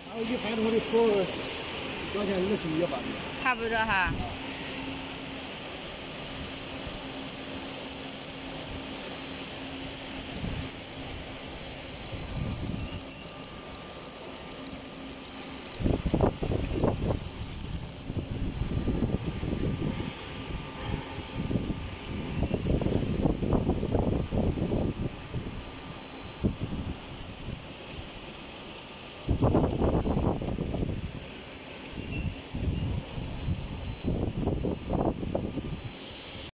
一盘的话得拖个将近21把。 差不多哈。